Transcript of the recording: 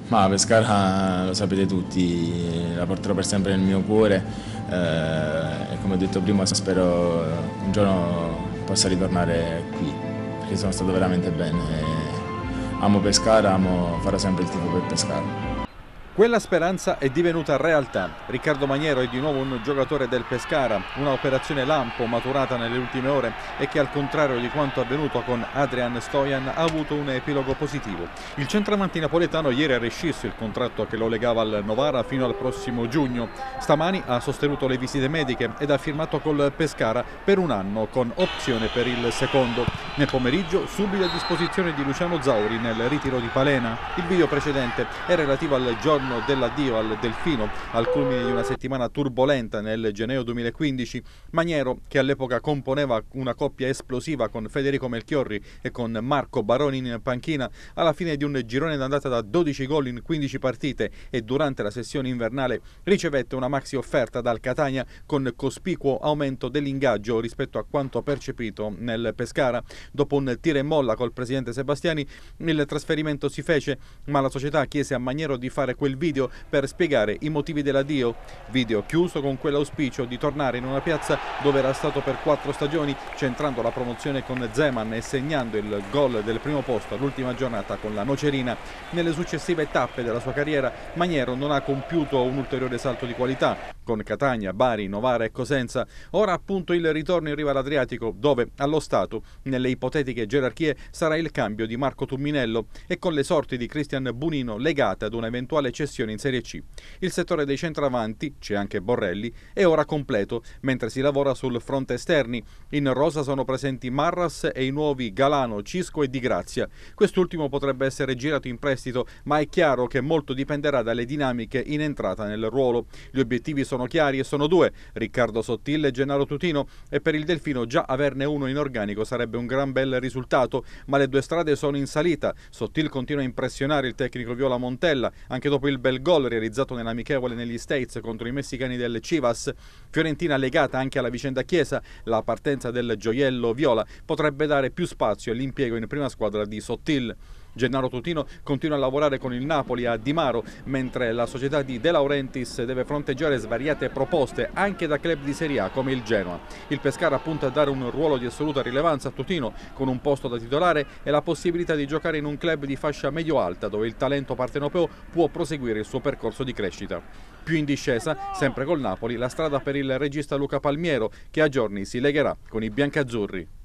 Ma Pescara lo sapete tutti, la porterò per sempre nel mio cuore e come ho detto prima spero un giorno possa ritornare qui, perché sono stato veramente bene. Amo Pescara, farò sempre il tifo per Pescara. Quella speranza è divenuta realtà. Riccardo Maniero è di nuovo un giocatore del Pescara, una operazione lampo maturata nelle ultime ore e che al contrario di quanto avvenuto con Adrian Stojan ha avuto un epilogo positivo. Il centravanti napoletano ieri ha rescisso il contratto che lo legava al Novara fino al prossimo giugno. Stamani ha sostenuto le visite mediche ed ha firmato col Pescara per un anno con opzione per il secondo. Nel pomeriggio subito a disposizione di Luciano Zauri nel ritiro di Palena. Il video precedente è relativo al giorno dell'addio al Delfino, al culmine di una settimana turbolenta nel gennaio 2015. Maniero, che all'epoca componeva una coppia esplosiva con Federico Melchiorri e con Marco Baroni in panchina, alla fine di un girone d'andata da 12 gol in 15 partite e durante la sessione invernale ricevette una maxi offerta dal Catania con cospicuo aumento dell'ingaggio rispetto a quanto percepito nel Pescara. Dopo un tira e molla col presidente Sebastiani, il trasferimento si fece, ma la società chiese a Maniero di fare quel video per spiegare i motivi dell'addio. Video chiuso con quell'auspicio di tornare in una piazza dove era stato per 4 stagioni, centrando la promozione con Zeman e segnando il gol del primo posto all'ultima giornata con la Nocerina. Nelle successive tappe della sua carriera Maniero non ha compiuto un ulteriore salto di qualità, con Catania, Bari, Novara e Cosenza. Ora appunto il ritorno in riva all'Adriatico, dove allo stato, nelle ipotetiche gerarchie, sarà il cambio di Marco Tumminello e con le sorti di Cristian Bunino legate ad un'eventuale cessione in Serie C. Il settore dei centravanti, c'è anche Borrelli, è ora completo, mentre si lavora sul fronte esterni. In rosa sono presenti Marras e i nuovi Galano, Cisco e Di Grazia. Quest'ultimo potrebbe essere girato in prestito, ma è chiaro che molto dipenderà dalle dinamiche in entrata nel ruolo. Gli obiettivi sono chiari e sono due: Riccardo Sottil e Gennaro Tutino, e per il Delfino già averne uno in organico sarebbe un gran bel risultato, ma le due strade sono in salita. Sottil continua a impressionare il tecnico Viola Montella, anche dopo il bel gol realizzato nell'amichevole negli States contro i messicani del Chivas. Fiorentina legata anche alla vicenda Chiesa, la partenza del gioiello viola potrebbe dare più spazio all'impiego in prima squadra di Sottil. Gennaro Tutino continua a lavorare con il Napoli a Di Maro, mentre la società di De Laurentiis deve fronteggiare svariate proposte anche da club di Serie A come il Genoa. Il Pescara punta a dare un ruolo di assoluta rilevanza a Tutino, con un posto da titolare e la possibilità di giocare in un club di fascia medio-alta dove il talento partenopeo può proseguire il suo percorso di crescita. Più in discesa, sempre col Napoli, la strada per il regista Luca Palmiero, che a giorni si legherà con i biancazzurri.